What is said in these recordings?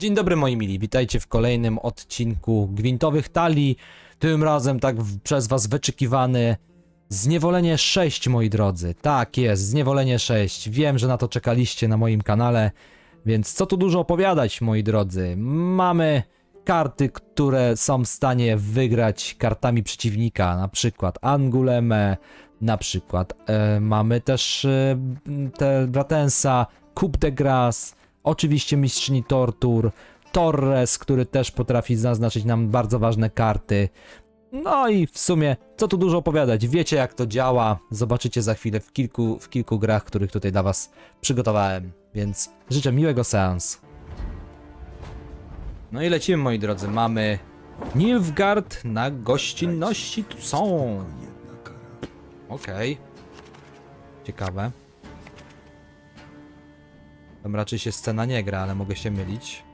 Dzień dobry moi mili, witajcie w kolejnym odcinku Gwintowych Talii. Tym razem tak przez was wyczekiwany Zniewolenie 6, moi drodzy. Tak jest, Zniewolenie 6. Wiem, że na to czekaliście na moim kanale, więc co tu dużo opowiadać, moi drodzy. Mamy karty, które są w stanie wygrać kartami przeciwnika, na przykład Angoulême, na przykład mamy też te Bratensa, Coup de Grâce, oczywiście Mistrzyni Tortur, Torres, który też potrafi zaznaczyć nam bardzo ważne karty. No i w sumie, co tu dużo opowiadać, wiecie jak to działa, zobaczycie za chwilę w kilku grach, których tutaj dla was przygotowałem, więc życzę miłego seansu. No i lecimy, moi drodzy, mamy Nilfgaard na gościnności, tu są. Okej. Ciekawe. Tam raczej się scena nie gra, ale mogę się mylić.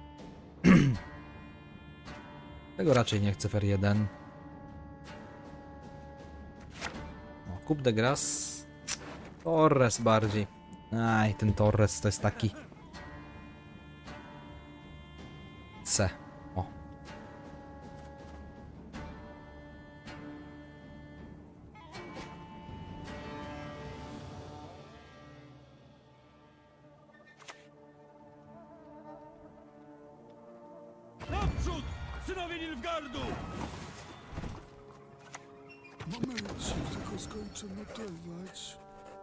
Tego raczej nie chcę, Fer 1. O, Coup de Grâce. Torres bardziej. Aj, ten Torres to jest taki... C. O. Naprzód! Synowie Nilfgaardu! Momencik, tylko skończę notować.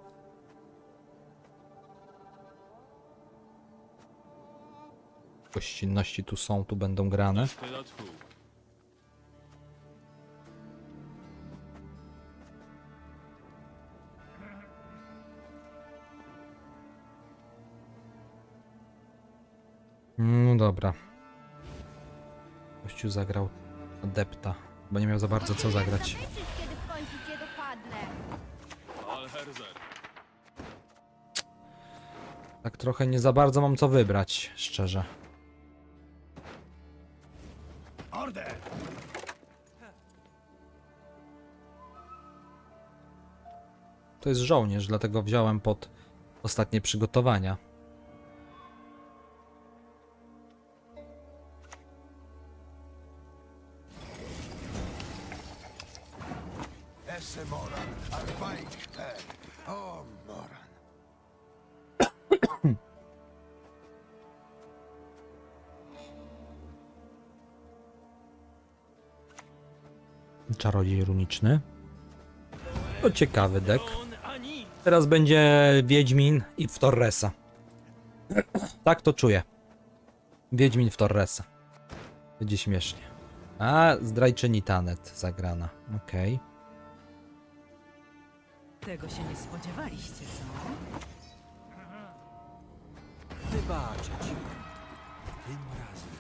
Gościnności tu są, tu będą grane. No dobra. Gościu zagrał adepta, bo nie miał za bardzo co zagrać. Kiedy w końcu cię dopadnę. Tak trochę nie za bardzo mam co wybrać, szczerze. Order! To jest żołnierz, dlatego wziąłem pod ostatnie przygotowania. Esse Moran, Arbaik Pe. O, Moran. Czarodziej runiczny. To ciekawy deck. Teraz będzie Wiedźmin i w Torresa. Tak to czuję. Wiedźmin w Torresa. Będzie śmiesznie. A, zdrajczyni Tanet zagrana. Okej. Tego się nie spodziewaliście, co? Wybaczę ci. Tym razem.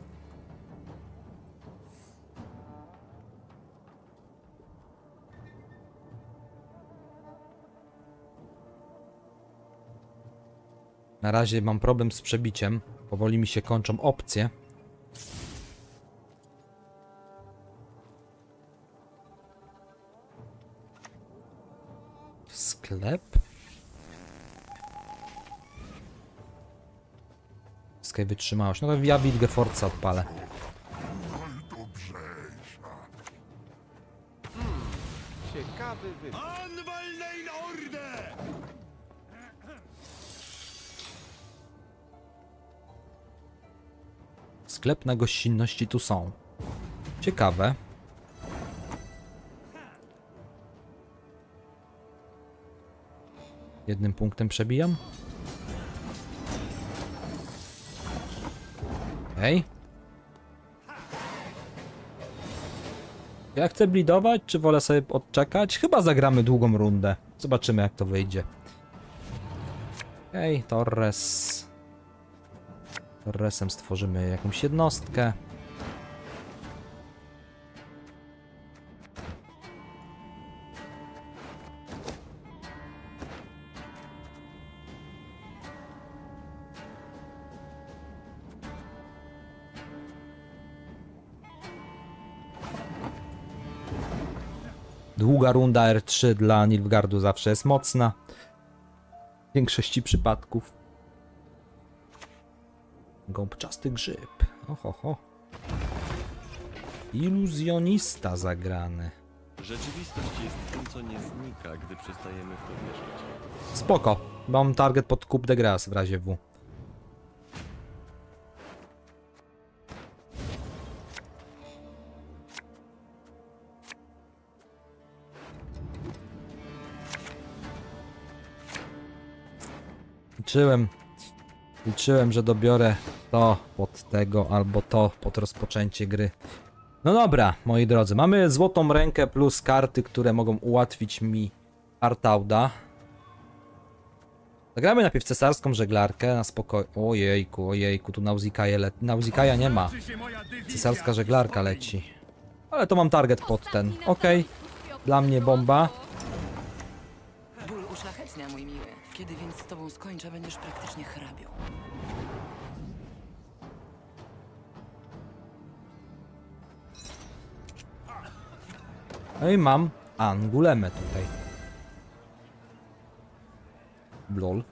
Na razie mam problem z przebiciem. Powoli mi się kończą opcje. Sklep? Skaj wytrzymałość. No to ja Wilgefortza odpalę. Ciekawy wybór. Anwalnein Orde! Sklep na gościnności tu są. Ciekawe. Jednym punktem przebijam. Hej. Ja chcę blidować, czy wolę sobie odczekać? Chyba zagramy długą rundę. Zobaczymy jak to wyjdzie. Hej, Torres. Torresem stworzymy jakąś jednostkę. Długa runda R3 dla Nilfgaardu zawsze jest mocna. W większości przypadków. Gąbczasty grzyb. Oho. Iluzjonista zagrany. Rzeczywistość jest tym, co nie znika, gdy przestajemy w to wierzyć. Spoko. Mam target pod Coup de Grâce w razie W. Liczyłem, że dobiorę to pod tego, albo to pod rozpoczęcie gry. No dobra, moi drodzy, mamy złotą rękę plus karty, które mogą ułatwić mi Artauda. Zagramy najpierw cesarską żeglarkę na spokojnie. Ojejku, tu Nauzikaja nie ma. Cesarska żeglarka leci. Ale to mam target pod ten. Okej. Dla mnie bomba. Ból uszlachetnia, mój miły. Kiedy więc z tobą skończę, będziesz praktycznie hrabią. No i mam Angulemę tutaj. Lol.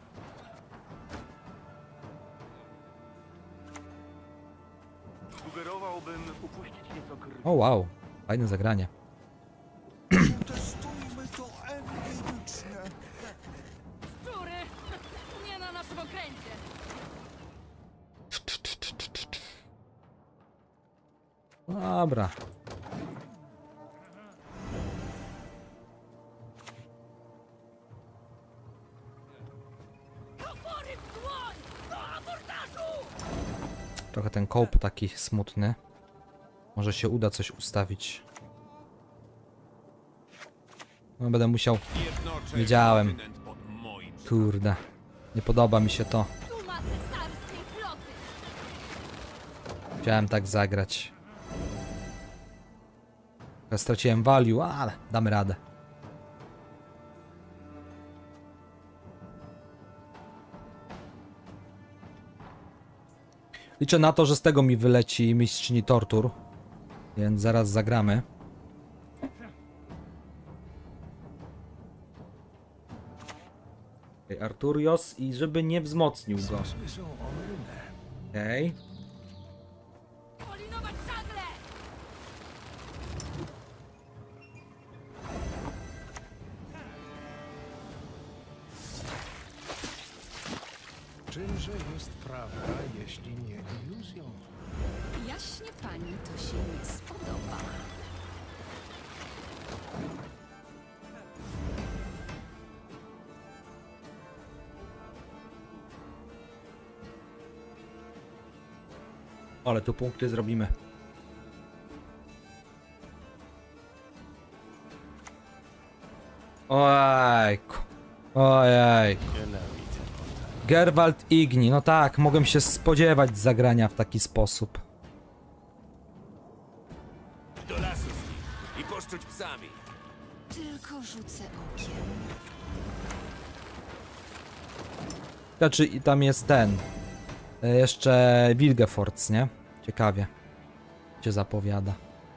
Sugerowałbym upuścić nieco krwi. O wow, fajne zagranie. Testujmy to empiryczne. Szczury! Nie na naszym okręcie! Dobra. Topory w dłoń! Do abordażu! Trochę ten kołp taki smutny. Może się uda coś ustawić. No będę musiał... Wiedziałem. Kurde. Nie podoba mi się to. Duma cesarskiej floty! Chciałem tak zagrać. Ja straciłem value, ale damy radę. Liczę na to, że z tego mi wyleci mistrzyni tortur. Więc zaraz zagramy. Okay, Arturios i żeby nie wzmocnił go. Okej. Polinować żagle! Czymże jest prawda, jeśli nie iluzją? Jaśnie pani to się nie spodoba. Ale tu punkty zrobimy. Ojejku. Ojejku. Gerwald Igni. No tak, mogłem się spodziewać zagrania w taki sposób. Do lasu z nim i poszczuć psami. Tylko rzucę okiem. Znaczy tam jest ten. Jeszcze Wilgefortz, nie? Ciekawie. Się zapowiada.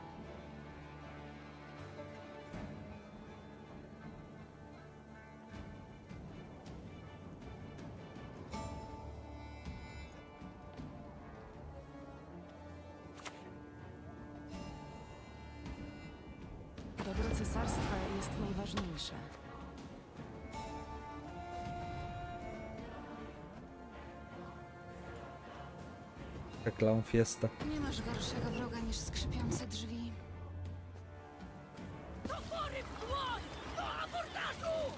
Dobro cesarstwa jest najważniejsze. Clown Fiesta. Nie masz gorszego wroga niż skrzypiące drzwi. Topory w dłoń! Do abordażu!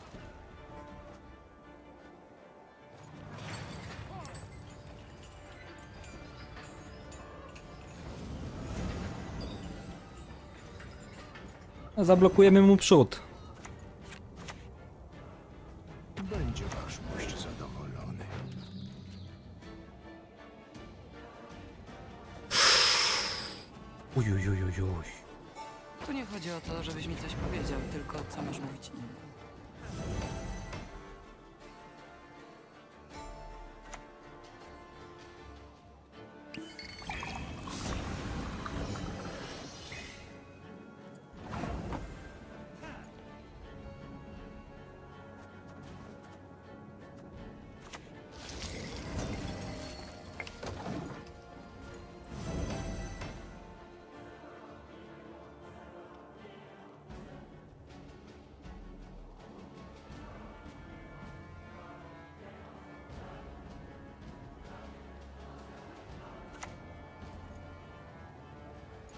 No, zablokujemy mu przód. Będzie wasz mość zadowolony. Ujujujujuj. Tu nie chodzi o to, żebyś mi coś powiedział, tylko co masz mówić innym.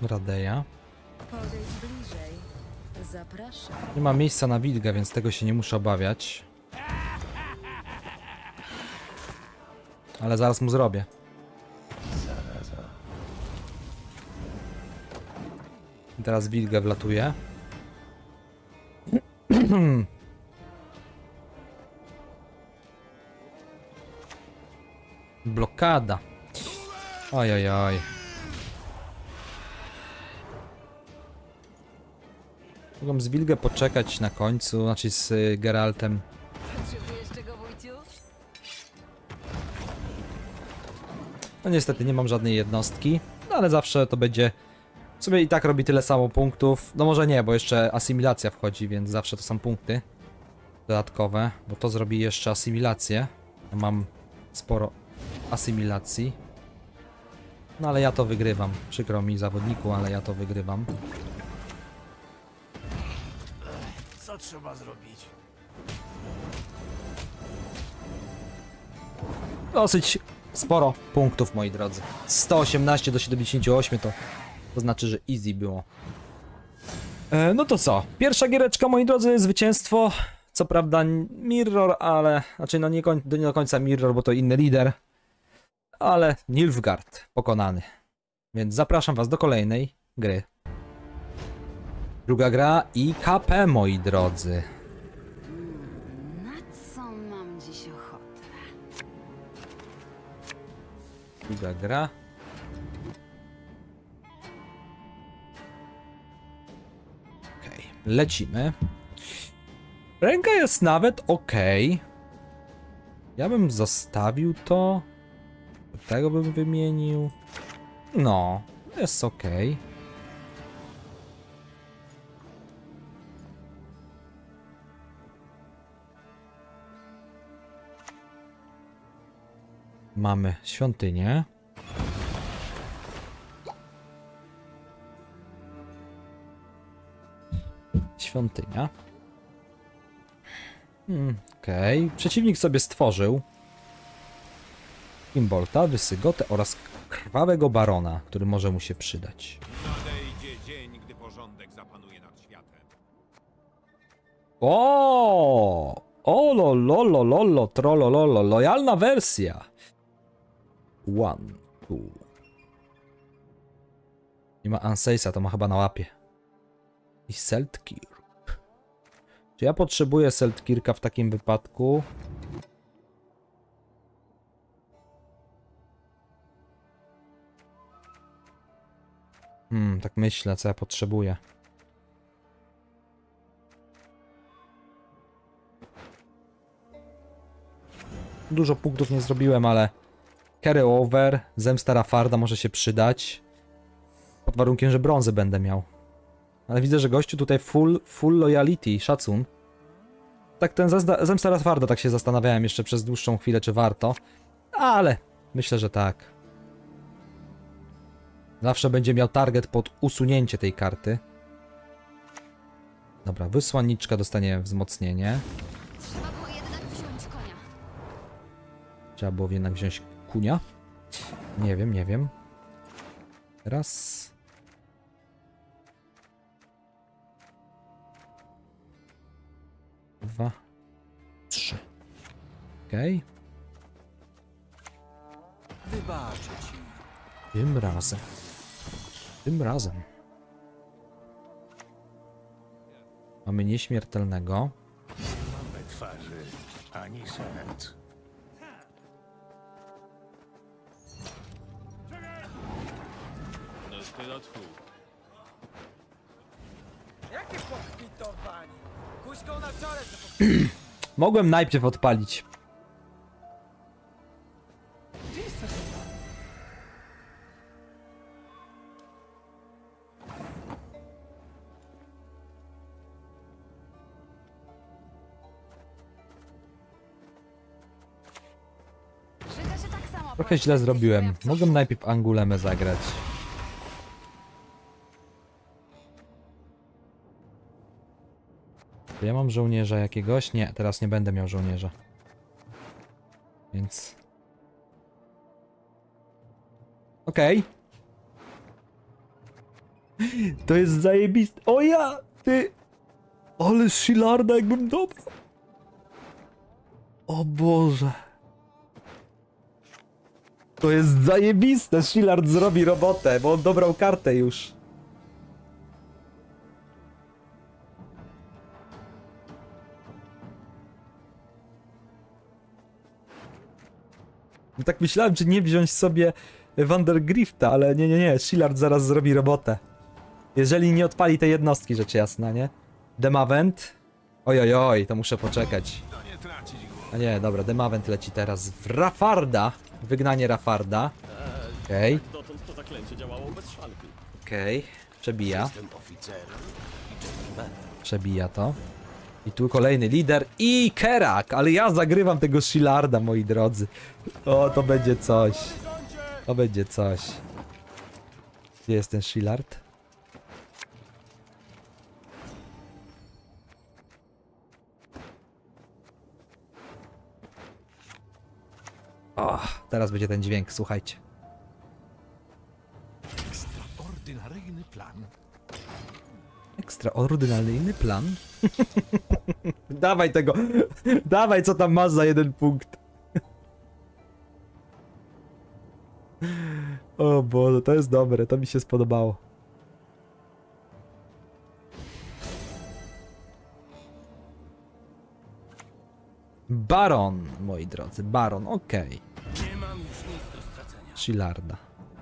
Radeja. Podejdź bliżej. Zapraszam. Nie ma miejsca na wilga, więc tego się nie muszę obawiać. Ale zaraz mu zrobię. I teraz wilgę wlatuje. Blokada. Oj, oj, oj. Mogą z wilgę poczekać na końcu, znaczy z Geraltem. Potrzebujesz czego, wujciu? No niestety nie mam żadnej jednostki, no ale zawsze to będzie... W sumie i tak robi tyle samo punktów. No może nie, bo jeszcze asymilacja wchodzi, więc zawsze to są punkty dodatkowe, bo to zrobi jeszcze asymilację. Ja mam sporo asymilacji. No ale ja to wygrywam. Przykro mi zawodniku, ale ja to wygrywam. Co trzeba zrobić? Dosyć sporo punktów, moi drodzy. 118 do 78 to znaczy, że easy było. No to co? Pierwsza giereczka, moi drodzy, zwycięstwo. Co prawda Mirror, ale... Znaczy no nie do końca Mirror, bo to inny lider. Ale Nilfgaard pokonany. Więc zapraszam was do kolejnej gry. Druga gra i KP, moi drodzy. Na co mam dziś ochotę? Druga gra. Okej, lecimy. Ręka jest nawet ok. Ja bym zostawił to. Tego bym wymienił. No, jest ok. Mamy świątynię. Świątynia. Okej. Przeciwnik sobie stworzył Imbolta, Wysygotę oraz Krwawego Barona, który może mu się przydać. Nadejdzie dzień, gdy porządek zapanuje nad światem. O! O lololololo, trolololo, lojalna wersja. One, two. Nie ma Anseisa, to ma chyba na łapie. I Seltkirk. Czy ja potrzebuję Seltkirka w takim wypadku? Tak myślę, co ja potrzebuję. Dużo punktów nie zrobiłem, ale carry over, zemsta Rafarda może się przydać. Pod warunkiem, że brązy będę miał. Ale widzę, że gościu tutaj full loyalty, szacun. Tak ten zemsta Rafarda, tak się zastanawiałem jeszcze przez dłuższą chwilę, czy warto. Ale myślę, że tak. Zawsze będzie miał target pod usunięcie tej karty. Dobra, wysłanniczka dostanie wzmocnienie. Trzeba było jednak wziąć konia. Trzeba było jednak wziąć kunia? Nie wiem, nie wiem. Raz. Dwa. Trzy. Okej. Wybaczę ci. Tym razem. Tym razem. Mamy nieśmiertelnego. Mamy twarzy, ani serc. No stylotchu. Jakie pokwitowanie? Kuśką na czole, Mogłem najpierw odpalić. Żyga się tak samo. Trochę źle zrobiłem. Mogłem najpierw Angulemę zagrać. Czy ja mam żołnierza jakiegoś? Nie, teraz nie będę miał żołnierza. Więc... Okej. To jest zajebiste. O ja! Ty! Ale Shilarda jakbym dobrał. O Boże. To jest zajebiste. Shillard zrobi robotę, bo on dobrał kartę już. No tak myślałem, czy nie wziąć sobie Vandergrifta, ale nie. Shillard zaraz zrobi robotę. Jeżeli nie odpali tej jednostki, rzecz jasna, nie? Demavent. Oj, to muszę poczekać. A nie, dobra, Demavent leci teraz w Rafarda. Wygnanie Rafarda. Okej, Dotąd to zaklęcie działało bez szwanku. okej. Przebija. Przebija to. I tu kolejny lider i Kerak, ale ja zagrywam tego Shillarda, moi drodzy. O, to będzie coś. To będzie coś. Gdzie jest ten Shillard? O, teraz będzie ten dźwięk, słuchajcie. Ekstraordynaryjny plan. Ekstraordynaryjny plan? Dawaj tego. Dawaj, co tam masz za 1 punkt. O Boże, to jest dobre, to mi się spodobało. Baron, moi drodzy, Baron, okej. Nie mam już nic do stracenia. Shillarda.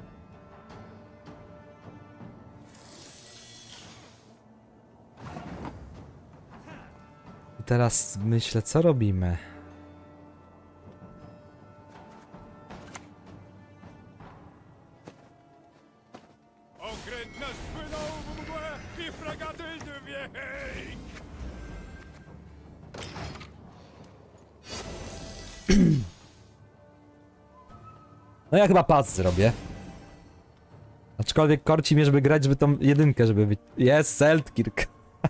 I teraz myślę, co robimy? Okręt nasz płynął w mgłę i fregaty dwie. No ja chyba pas zrobię. Aczkolwiek korci mnie, żeby grać, żeby tą jedynkę, żeby być... Jest Seltkirk.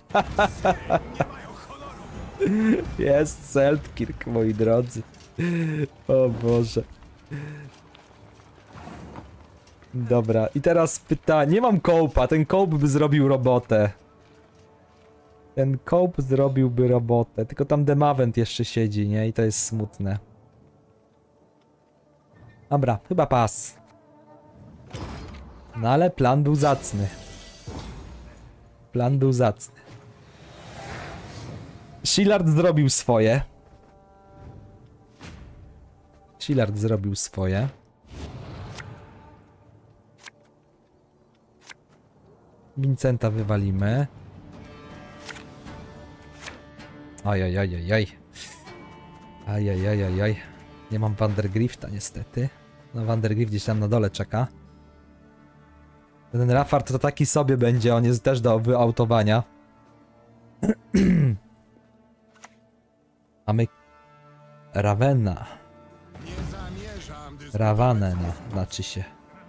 Jest Seltkirk, moi drodzy. O Boże. Dobra, i teraz pytanie. Nie mam kołpa, ten kołp by zrobił robotę. Ten kołp zrobiłby robotę, tylko tam Demavent jeszcze siedzi, nie? I to jest smutne. Dobra, chyba pas. No ale plan był zacny. Plan był zacny. Shillard zrobił swoje. Shillard zrobił swoje. Vincenta wywalimy. Ajajajajaj. Ajajajajaj. Nie mam Vandergrifta niestety. No Vandergrift gdzieś tam na dole czeka. Ten Rafard to taki sobie będzie, on jest też do wyautowania. Mamy Ravena. Ravanena, znaczy się.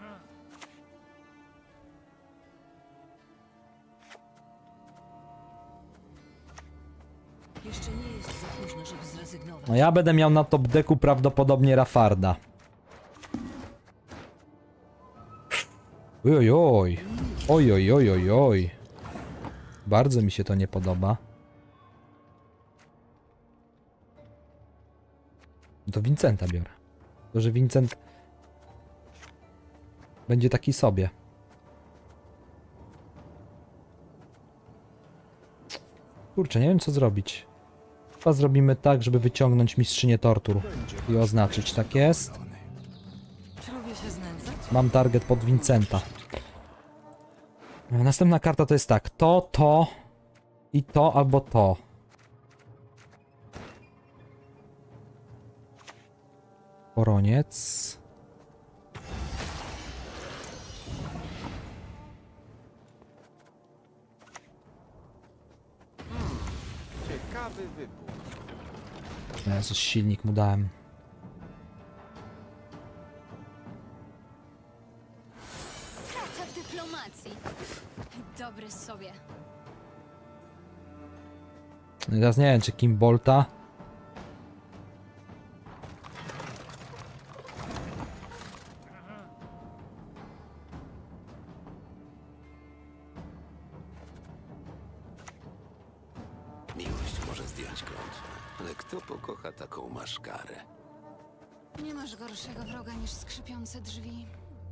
Jeszcze nie jest za późno, żeby zrezygnować. No ja będę miał na top decku prawdopodobnie Rafarda. Ojojoj. Ojojojojoj. Bardzo mi się to nie podoba. To Vincenta biorę. To, że Vincent będzie taki sobie. Kurczę, nie wiem co zrobić. Chyba zrobimy tak, żeby wyciągnąć mistrzynię tortur i oznaczyć. Tak jest. Czy lubię się znęcać? Mam target pod Vincenta. Następna karta to jest tak. To i to albo to. Poroniec. Ciekawy wybór. Jezus, silnik mu dałem. Praca w dyplomacji. Dobry sobie. Teraz nie wiem, czy Kim Bolta. złożyć klątwę. Ale kto pokocha taką maszkarę? Nie masz gorszego wroga niż skrzypiące drzwi.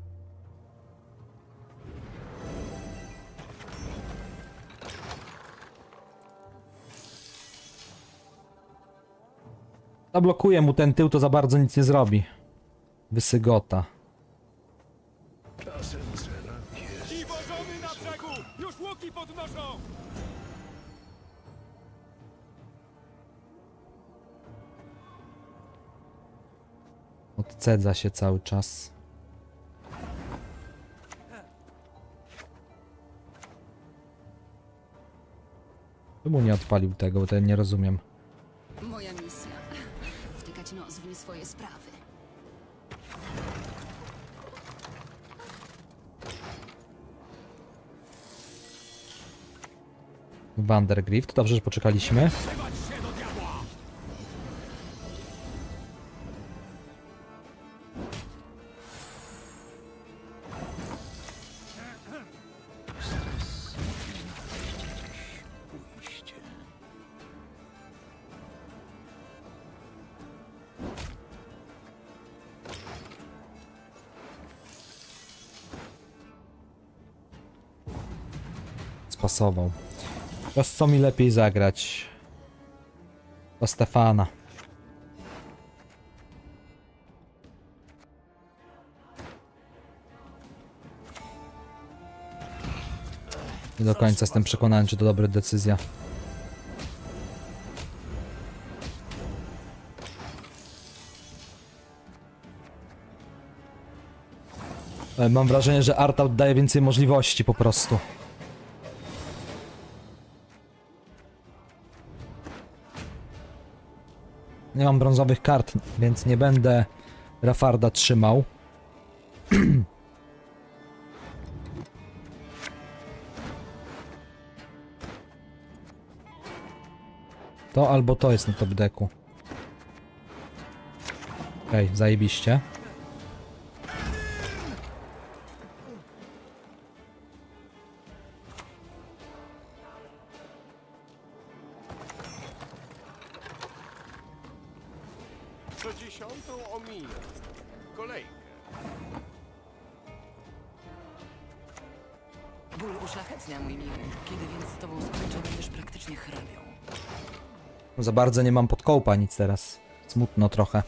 Zablokuję mu ten tył, to za bardzo nic nie zrobi. Wysygota. Dziwożony na brzegu! Już łuki podnoszą! Odcedza się cały czas. Czemu nie odpalił tego, bo to ja nie rozumiem. Moja misja. Wtykać nos w nie swoje sprawy. Vandergrift, to dobrze, że poczekaliśmy. Spasował. Teraz co mi lepiej zagrać? To Stefana. Nie do końca jestem przekonany, czy to dobra decyzja. Ale mam wrażenie, że Artaud daje więcej możliwości po prostu. Nie mam brązowych kart, więc nie będę Rafarda trzymał. To albo to jest na top decku. Okej, zajebiście. Co 10 omija. Kolejkę. Ból uszlachetnia, mój miły. Kiedy więc z tobą skończę, będziesz praktycznie hrabią. Za bardzo nie mam podkołpa nic teraz. Smutno trochę.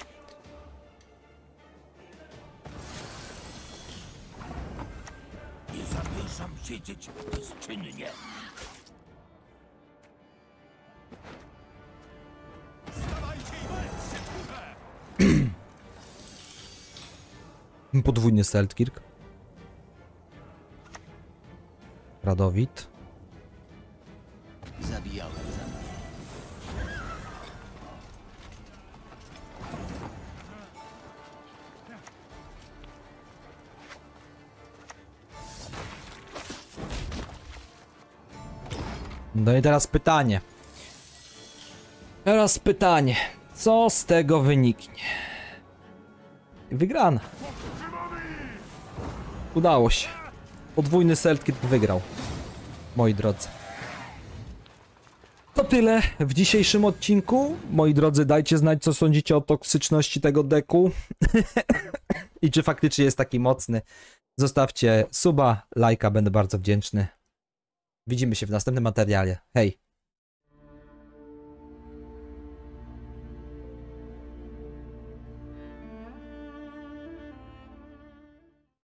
Nie zamierzam siedzieć bezczynnie. Podwójny Seltkirk. Radowid. Zabijałem za mnie. No i teraz pytanie. Teraz pytanie. Co z tego wyniknie? Wygrana. Udało się. Podwójny Seltkirk wygrał. Moi drodzy. To tyle w dzisiejszym odcinku. Moi drodzy, dajcie znać, co sądzicie o toksyczności tego deku. I czy faktycznie jest taki mocny. Zostawcie suba, lajka, będę bardzo wdzięczny. Widzimy się w następnym materiale. Hej!